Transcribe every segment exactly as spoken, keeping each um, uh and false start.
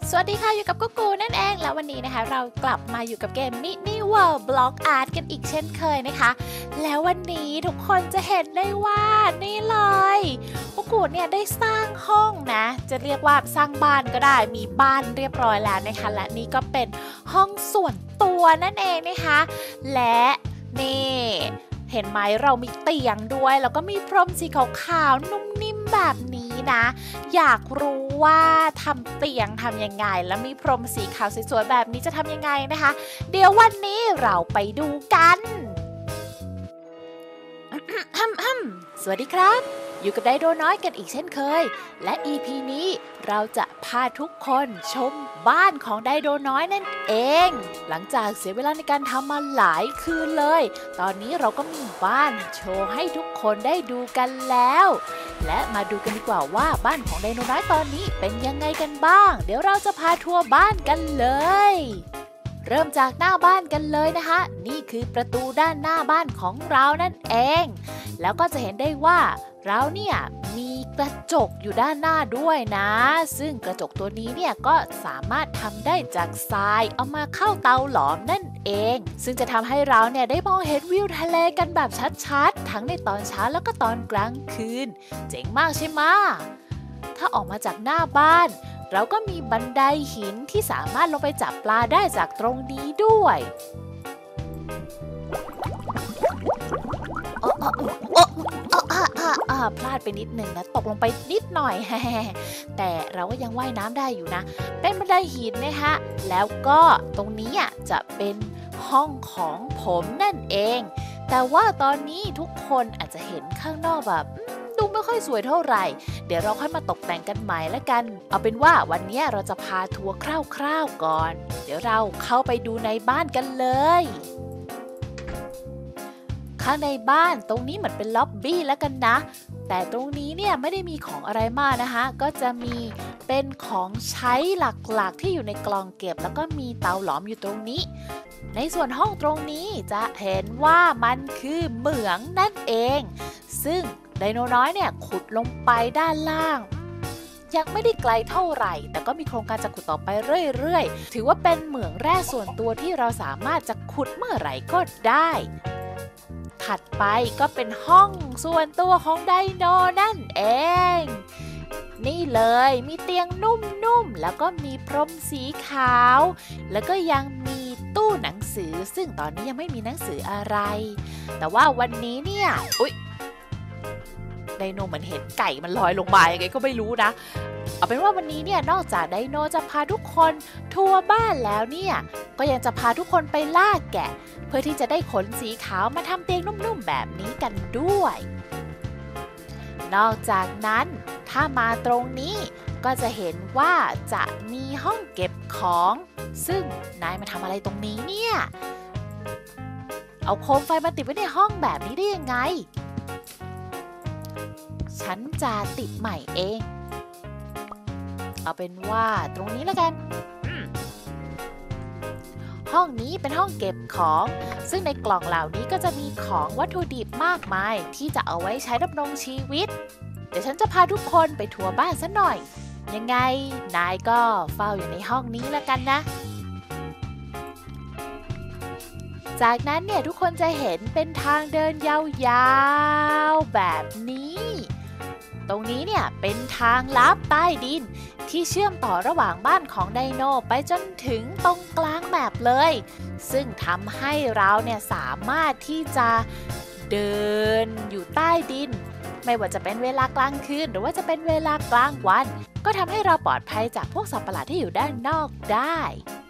สวัสดีค่ะอยู่กับกุ๊กกูนั่นเองแล้ววันนี้นะคะเรากลับมาอยู่กับเกม Mini World Block Art กันอีกเช่นเคยนะคะแล้ววันนี้ทุกคนจะเห็นได้ว่านี่เลยกุ๊กกูเนี่ยได้สร้างห้องนะจะเรียกว่าสร้างบ้านก็ได้มีบ้านเรียบร้อยแล้วนะคะและนี่ก็เป็นห้องส่วนตัวนั่นเองนะคะและนี่เห็นไหมเรามีเตียงด้วยแล้วก็มีพรมสีขาวๆนุ่มนิ่มแบบนี้นะอยากรู้ว่าทำเตียงทำยังไงแล้วมีพรมสีขาวสวยๆแบบนี้จะทำยังไงนะคะเดี๋ยววันนี้เราไปดูกัน สวัสดีครับอยู่กับไดโดน้อยกันอีกเช่นเคยและ อี พี นี้เราจะพาทุกคนชมบ้านของไดโดน้อยนั่นเองหลังจากเสียเวลาในการทำมาหลายคืนเลยตอนนี้เราก็มีบ้านโชว์ให้ทุกคนได้ดูกันแล้วและมาดูกันดีกว่าว่าบ้านของไดโดน้อยตอนนี้เป็นยังไงกันบ้างเดี๋ยวเราจะพาทัวร์บ้านกันเลยเริ่มจากหน้าบ้านกันเลยนะคะนี่คือประตูด้านหน้าบ้านของเรานั่นเองแล้วก็จะเห็นได้ว่าเราเนี่ยมีกระจกอยู่ด้านหน้าด้วยนะซึ่งกระจกตัวนี้เนี่ยก็สามารถทำได้จากทรายเอามาเข้าเตาหลอมนั่นเองซึ่งจะทำให้เราเนี่ยได้มองเห็นวิวทะเลกันแบบชัดๆทั้งในตอนเช้าแล้วก็ตอนกลางคืนเจ๋งมากใช่ไหมถ้าออกมาจากหน้าบ้านเราก็มีบันไดหินที่สามารถลงไปจับปลาได้จากตรงนี้ด้วยโอ้โอ้โอ้โอ้อ่าอ่าอ่าพลาดไปนิดหนึ่งนะตกลงไปนิดหน่อย แต่เราก็ยังว่ายน้ำได้อยู่นะเป็นบันไดหินนะคะแล้วก็ตรงนี้อ่ะจะเป็นห้องของผมนั่นเองแต่ว่าตอนนี้ทุกคนอาจจะเห็นข้างนอกแบบดูไม่ค่อยสวยเท่าไหร่เดี๋ยวเราค่อยมาตกแต่งกันใหม่ละกันเอาเป็นว่าวันนี้เราจะพาทัวร์คร่าวๆก่อนเดี๋ยวเราเข้าไปดูในบ้านกันเลยข้างในบ้านตรงนี้เหมือนเป็นล็อบบี้แล้วกันนะแต่ตรงนี้เนี่ยไม่ได้มีของอะไรมากนะคะก็จะมีเป็นของใช้หลักๆที่อยู่ในกล่องเก็บแล้วก็มีเตาหลอมอยู่ตรงนี้ในส่วนห้องตรงนี้จะเห็นว่ามันคือเหมืองนั่นเองซึ่งไดโนน้อยเนี่ยขุดลงไปด้านล่างยังไม่ได้ไกลเท่าไหร่แต่ก็มีโครงการจะขุดต่อไปเรื่อยๆถือว่าเป็นเหมืองแร่ส่วนตัวที่เราสามารถจะขุดเมื่อไหร่ก็ได้ถัดไปก็เป็นห้องส่วนตัวของไดโนนั่นเองนี่เลยมีเตียงนุ่มๆแล้วก็มีพรมสีขาวแล้วก็ยังมีตู้หนังสือซึ่งตอนนี้ยังไม่มีหนังสืออะไรแต่ว่าวันนี้เนี่ยอุ๊ยไดโนเหมือนเห็นไก่มันลอยลงมายังไงก็ไม่รู้นะเอาเป็นว่าวันนี้เนี่ยนอกจากไดโนจะพาทุกคนทัวร์บ้านแล้วเนี่ยก็ยังจะพาทุกคนไปล่าแกะเพื่อที่จะได้ขนสีขาวมาทำเตียงนุ่มๆแบบนี้กันด้วยนอกจากนั้นถ้ามาตรงนี้ก็จะเห็นว่าจะมีห้องเก็บของซึ่งนายมาทำอะไรตรงนี้เนี่ยเอาโคมไฟมาติดไว้ในห้องแบบนี้ได้ยังไงฉันจะติดใหม่เองเอาเป็นว่าตรงนี้แล้วกันห้องนี้เป็นห้องเก็บของซึ่งในกล่องเหล่านี้ก็จะมีของวัตถุดิบมากมายที่จะเอาไว้ใช้ดำรงชีวิตเดี๋ยวฉันจะพาทุกคนไปทัวร์บ้านซะหน่อยยังไงนายก็เฝ้าอยู่ในห้องนี้แล้วกันนะจากนั้นเนี่ยทุกคนจะเห็นเป็นทางเดินยาวๆแบบนี้ตรงนี้เนี่ยเป็นทางลับใต้ดินที่เชื่อมต่อระหว่างบ้านของไดโนไปจนถึงตรงกลางแมปเลยซึ่งทำให้เราเนี่ยสามารถที่จะเดินอยู่ใต้ดินไม่ว่าจะเป็นเวลากลางคืนหรือว่าจะเป็นเวลากลางวันก็ทำให้เราปลอดภัยจากพวกสัตว์ประหลาดที่อยู่ด้านนอกได้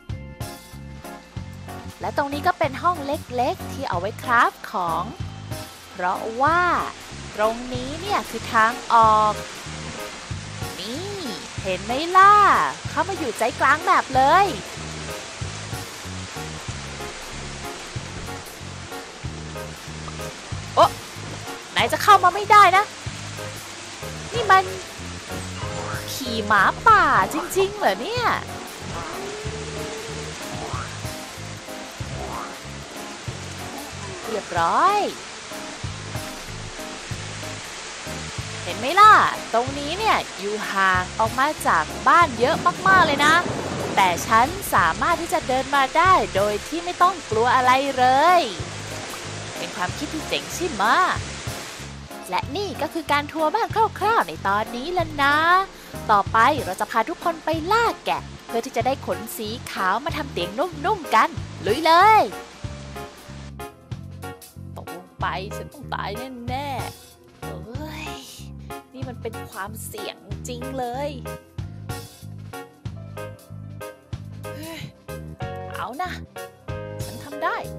และตรงนี้ก็เป็นห้องเล็กๆที่เอาไว้คราฟของเพราะว่าตรงนี้เนี่ยคือทางออกนี่เห็นไหมล่ะเข้ามาอยู่ใจกลางแบบเลยโอ๊ะไหนจะเข้ามาไม่ได้นะนี่มันขี่หมาป่าจริงๆเหรอเนี่ยเรียบร้อยเห็นไหมล่ะตรงนี้เนี่ยอยู่ห่างออกมาจากบ้านเยอะมากๆเลยนะแต่ฉันสามารถที่จะเดินมาได้โดยที่ไม่ต้องกลัวอะไรเลยเป็นความคิดที่เจ๋งใช่ไหมและนี่ก็คือการทัวร์บ้านคร่าวๆในตอนนี้แล้วนะต่อไปเราจะพาทุกคนไปล่าแกะเพื่อที่จะได้ขนสีขาวมาทำเตียงนุ่มๆกันลุยเลยตกลงไปฉันต้องตายแน่ๆเอ้ยนี่มันเป็นความเสี่ยงจริงเลยเอานะฉันทำได้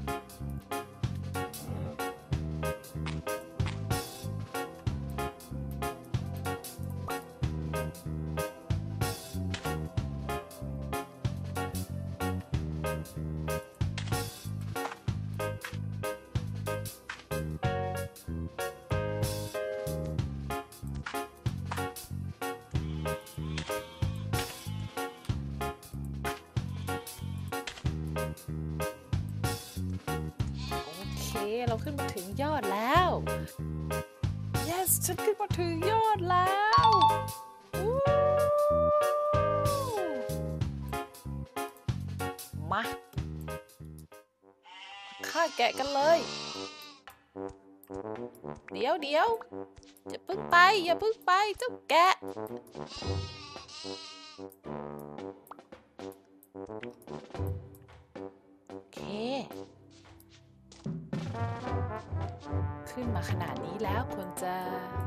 เราขึ้นมาถึงยอดแล้ว yes ฉันขึ้นมาถึงยอดแล้วมาฆ่าแกะกันเลยเดี๋ยวเดี๋ยวอย่าพึ่งไปอย่าพึ่งไปเจ้าแกะโอเคขึ้นมาขนาดนี้แล้วควรจะ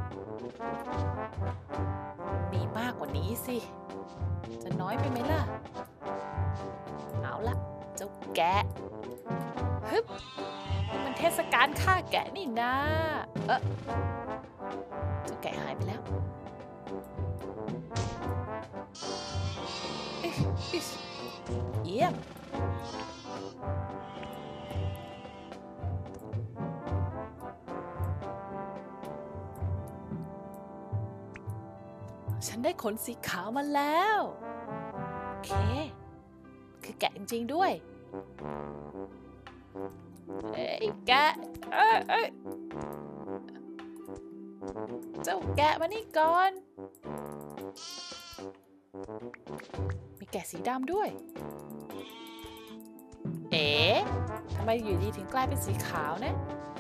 มีมากกว่านี้สิจะน้อยไปไหมล่ะเอาละเจ้าแกะฮึบมันเทศกาลฆ่าแกะนี่นะเออเจ้าแกะหายไปแล้วเยี่ยมฉันได้ขนสีขาวมาแล้วโอเคคือแกะจริงๆด้วยเอ้ยแกะเอ้ยเอ้ยเจ้าแกะมานี่ก่อนมีแกะสีดำด้วยเอ๊ะทำไมอยู่ดีถึงกลายเป็นสีขาวนะ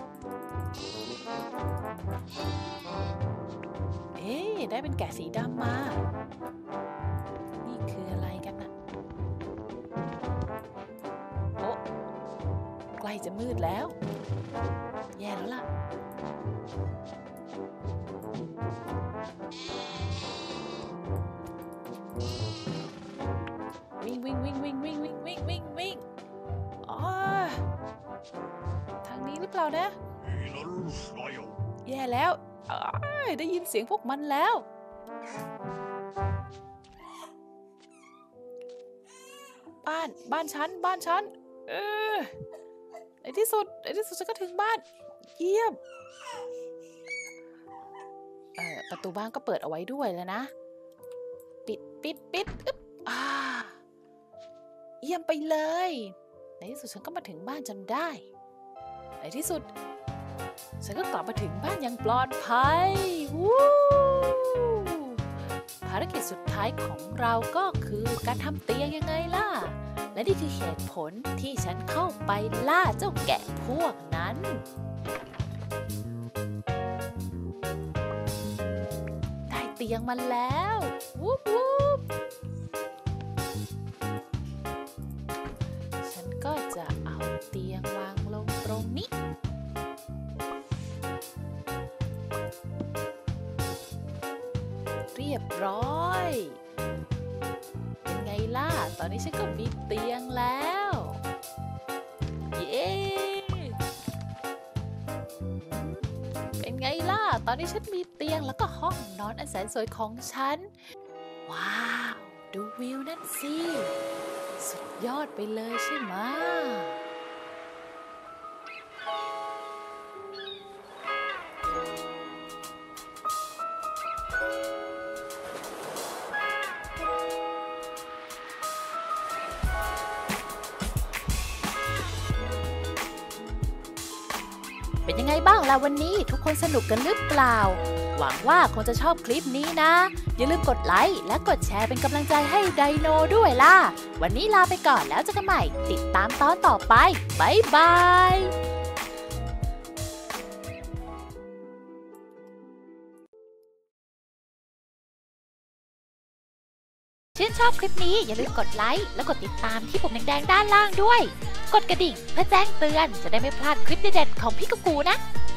เอ๊ะได้เป็นแกะสีดำมานี่คืออะไรกันนะโอ้ใกล้จะมืดแล้วแย่แล้วล่ะวิ่งวิ่งวิ่งวิ่งวิ่งวิ่งวิ่งวิ่งวิ่งอ๋อทางนี้หรือเปล่านะแย่แล้วได้ยินเสียงพวกมันแล้วบ้านบ้านฉันบ้านฉันเออในที่สุดในที่สุดฉันก็ถึงบ้านเยี่ยมเออประตูบ้านก็เปิดเอาไว้ด้วยแล้วนะปิดปิดปิดอึ๊บอ่าเยี่ยมไปเลยในที่สุดฉันก็มาถึงบ้านจนได้ในที่สุดฉันก็กลับมาถึงบ้านอย่างปลอดภัยวู้ภารกิจสุดท้ายของเราก็คือการทำเตียงยังไงล่ะและนี่คือเหตุผลที่ฉันเข้าไปล่าเจ้าแกะพวกนั้นได้เตียงมาแล้ววู้วู้ฉันก็จะเอาเตียงวางลงตรงนี้เรียบร้อยเป็นไงล่ะตอนนี้ฉันก็มีเตียงแล้วเย้เป็นไงล่ะตอนนี้ฉันมีเตียงแล้วก็ห้องนอนอันแสนสวยของฉันว้าวดูวิวนั่นสิสุดยอดไปเลยใช่ไหม เป็นยังไงบ้างล่ะวันนี้ทุกคนสนุกกันหรือเปล่าหวังว่าคงจะชอบคลิปนี้นะ อย่าลืมกดไลค์และกดแชร์เป็นกำลังใจให้ไดโนด้วยล่ะ วันนี้ลาไปก่อนแล้วเจอกันใหม่ ติดตามตอนต่อไปบ๊ายบายชื่นชอบคลิปนี้อย่าลืมกดไลค์และกดติดตามที่ปุ่มแดงๆด้านล่างด้วย กดกระดิ่งเพื่อแจ้งเตือนจะได้ไม่พลาดคลิปเด็ดๆของพี่กุ๊กกูนะ